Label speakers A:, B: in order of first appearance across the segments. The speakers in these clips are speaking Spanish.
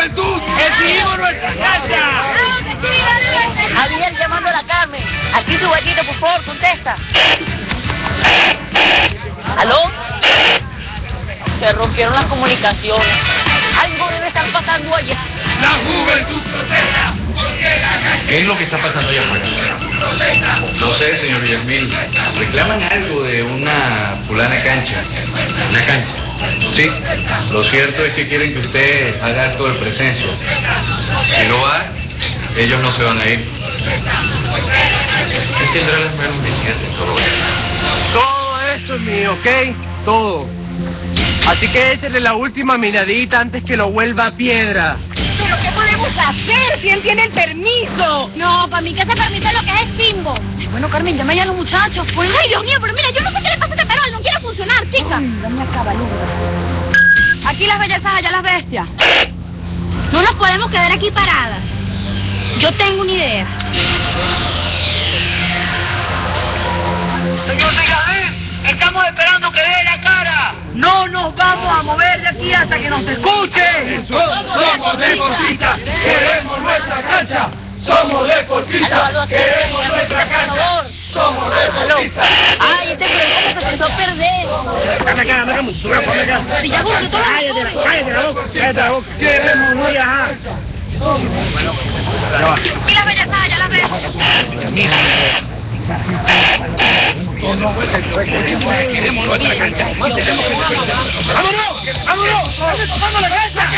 A: juventud! ¡Exigimos nuestra cancha!
B: Javier llamando a la Carmen. Aquí tu gallito, por favor, contesta. ¿Aló? Se rompieron las comunicaciones. Algo debe estar pasando allá.
A: ¡La juventud protesta!
C: ¿Qué es lo que está pasando allá afuera? No sé, señor Villamil. Reclaman algo de una fulana cancha. ¿Una cancha? Sí. Lo cierto es que quieren que usted haga acto de presencia. Si no va, ellos no se van a ir. ¿Quién tendrá las manos metidas en todo esto?
A: Todo esto es mío, ¿ok? Todo. Así que échale la última miradita antes que lo vuelva piedra.
B: ¿Pero qué podemos hacer? ¿Quién tiene el permiso?
D: No, para mí que se permite lo que es el Simbo.
B: Ay, bueno, Carmen, llama ya a los muchachos.
D: Pues, ay, Dios mío, pero mira, yo no sé qué le pasa a este perol, no quiere funcionar, chica.
B: Dame acá, Valura.
D: Aquí las bellezas, allá las bestias. No nos podemos quedar aquí paradas. Yo tengo una idea.
B: Señor Villamil, estamos esperando que dé la cara. No nos vamos a mover de aquí hasta que nos escuchen.
A: Somos deportistas, queremos nuestra cancha. Somos deportistas, queremos nuestra cancha. Somos deportistas.
B: Ay, este programa se empezó a perder.
D: Si ya busqué todas las cosas.
A: Queremos nuestra cancha.
D: Aquí las bellezas, allá las bestias.
A: Queremos nuestra cancha. ¡Vámonos! ¡Vámonos! ¡Vamos la cabeza!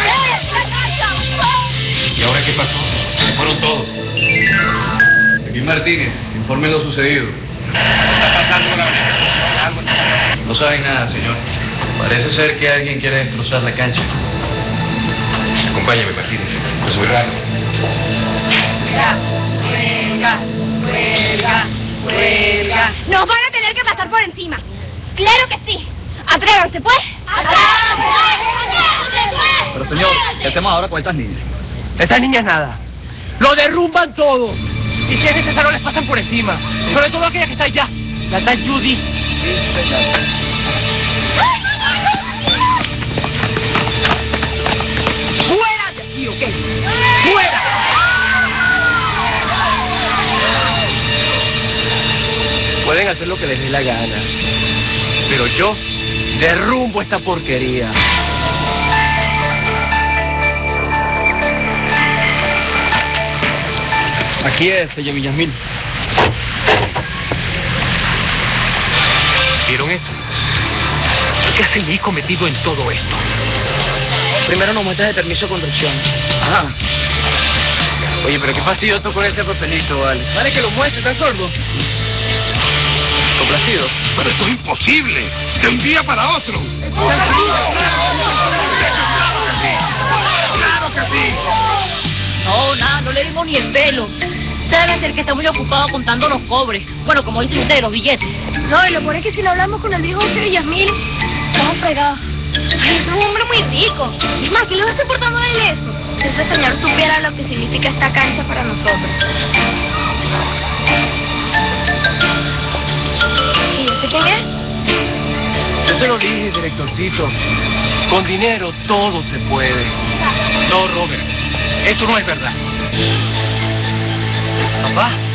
C: ¿Y ahora qué pasó? Se fueron todos. Joaquín Martínez, informe lo sucedido. No saben nada, señor. Parece ser que alguien quiere destrozar la cancha. Acompáñame, Martínez. Es muy raro.
D: Huelga. Nos van a tener que pasar por encima. Claro que sí. Atrévanse, pues.
E: Pero señor, ¿qué hacemos ahora con estas niñas?
A: Estas niñas nada. Lo derrumban todo. Y si es necesario les pasan por encima. Sobre todo aquella que está allá. La tal Judy. ¡Fuera de aquí, ok! ¡Fuera! Pueden hacer lo que les dé la gana. Pero yo derrumbo esta porquería.
E: Aquí es, señor Villamil.
A: ¿Vieron eso? ¿Qué hace el hijo metido en todo esto?
B: Primero nos muestras el permiso de conducción.
E: Ajá. Oye, pero qué fastidio con ese papelito, vale.
A: Vale que lo muestre, ¿estás sordo?
E: Complacido.
A: Pero esto es imposible. De un día para otro. ¡Claro que sí!
B: No, nada, no le dimos ni el pelo. Debe ser que está muy ocupado contando los cobres. Bueno, como dice usted, los billetes.
D: No, y lo peor es que si lo hablamos con el viejo José Villamil, estamos fregados. Ay, es un hombre muy rico. Es más, ¿qué le está portando de él eso? Si ese señor supiera lo que significa esta cancha para nosotros. ¿Y este quién es?
A: Yo se lo dije, directorcito. Con dinero todo se puede. No, Robert. Eso no es verdad. Papá.